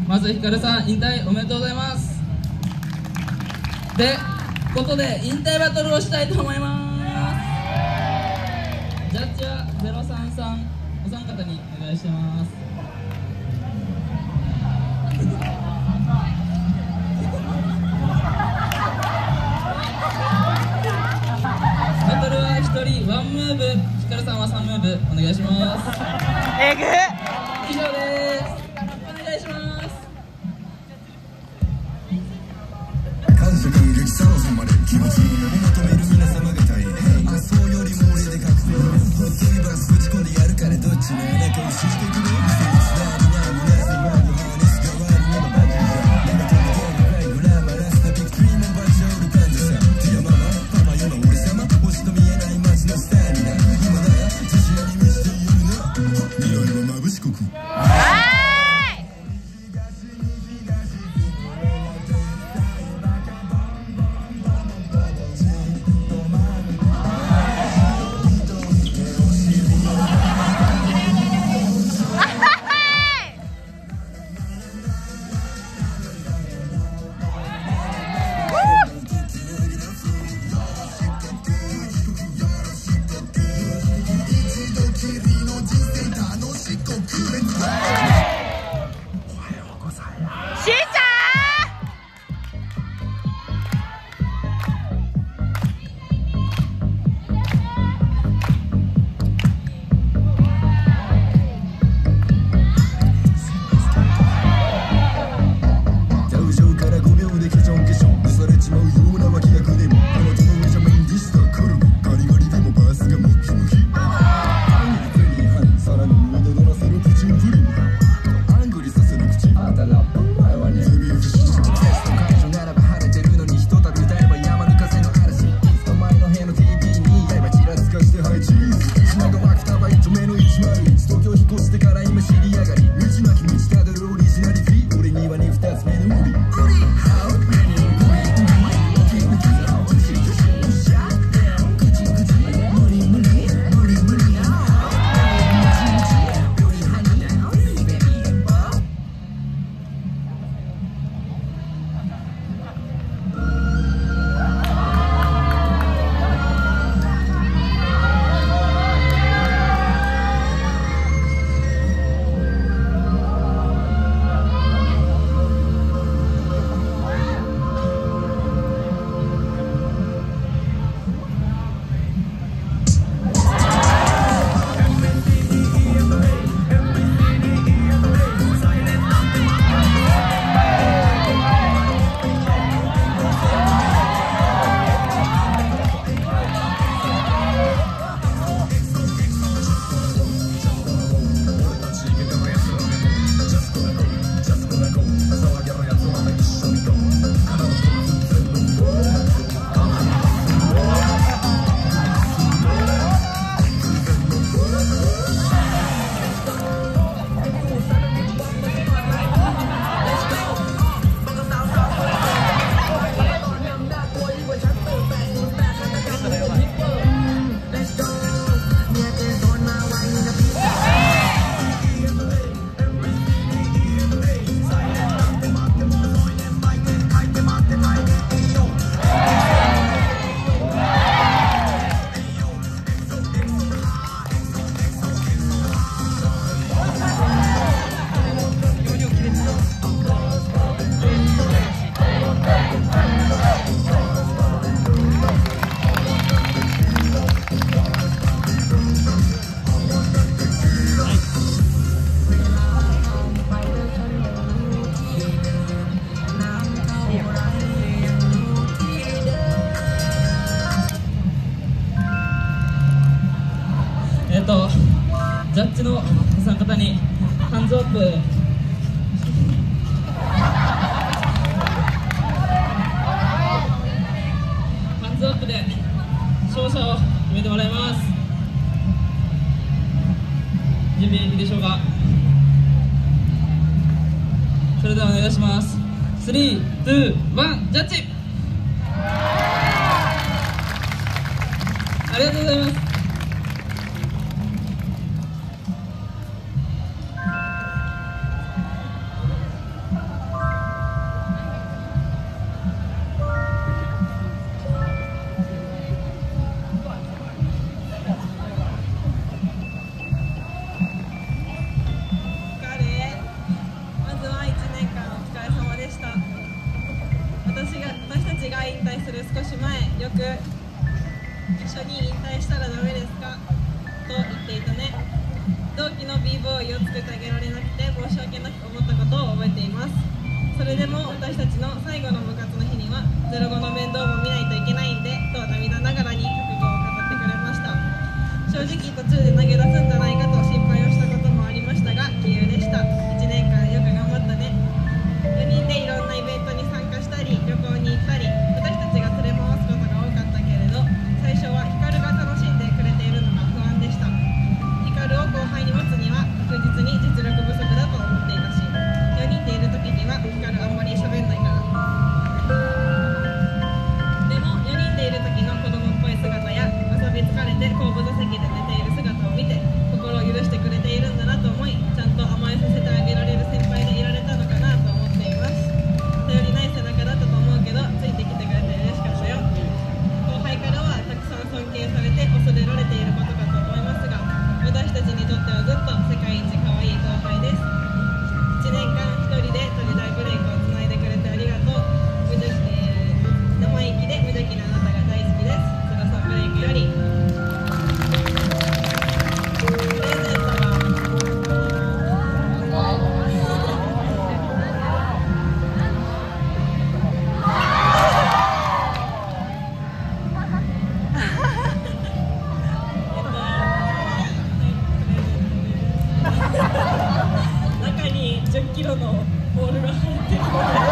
まずひかるさん引退おめでとうございます。でことで引退バトルをしたいと思います。ジャッジは033お三方にお願いします。バトルは1人1ムーブ、ひかるさんは3ムーブお願いします。 えぐっ。 以上です。お願いします。 感謝感激さを染まれ気持ちいいを求める皆様が大変発想よりも俺で確定ホットリバースぶち込んでやるからどっちも仲良ししてくれ誠実なりなむなぜまでハーネス代わりにもバジルだ目が飛び出るくらいグラマラスなビクトリーもバジャール感謝さディアママパパ今俺様星と見えない街のスターにな今なら自信に満ちているな未来は眩しくくジャッジのお三方にハンズアップで勝者を決めてもらいます。準備いいでしょうか。それではお願いします。3、2、1、ジャッジ。ありがとうございます。 緒に引退したらダメですかと言っていたね。同期の b ボーイを作ってあげられなくて申し訳なく思ったことを覚えています。それでも私たちの最後の部活の日には05の面倒も見ないといけないんでと涙ながらに覚悟を語ってくれました。正直途中で投げ出すんじゃないかと心配をしたこともありましたが杞憂でした。1年間よく頑張ったね。4人でいろんなイベントに参加したり旅行に行ったり私たちが連れ回すことが多かったけれど最初はヒカルが楽しんでくれているのが不安でした。ヒカルを後輩に持つには確実に実力不足だと思っていたし4人でいる時にはヒカルあんまり喋んないから。でも4人でいる時の子供っぽい姿や遊び疲れて後部座席で寝ている姿を見て心を許してくれているんだなと思いちゃんと甘えさせてあげられる先輩でいられたのかなと思っています。頼りない背中だったと思うけどついてきてくれて嬉しかったよ。後輩からはたくさん尊敬されて恐れられていることかと思いますが私たちにとってはずっと世界一可愛い後輩です。1年間一人で鳥大ブレイクをつないでくれてありがとう。生意気で無邪気なあなたが大好きです。そらさんブレイクよりプレゼントが中に10キロのボールが入ってるので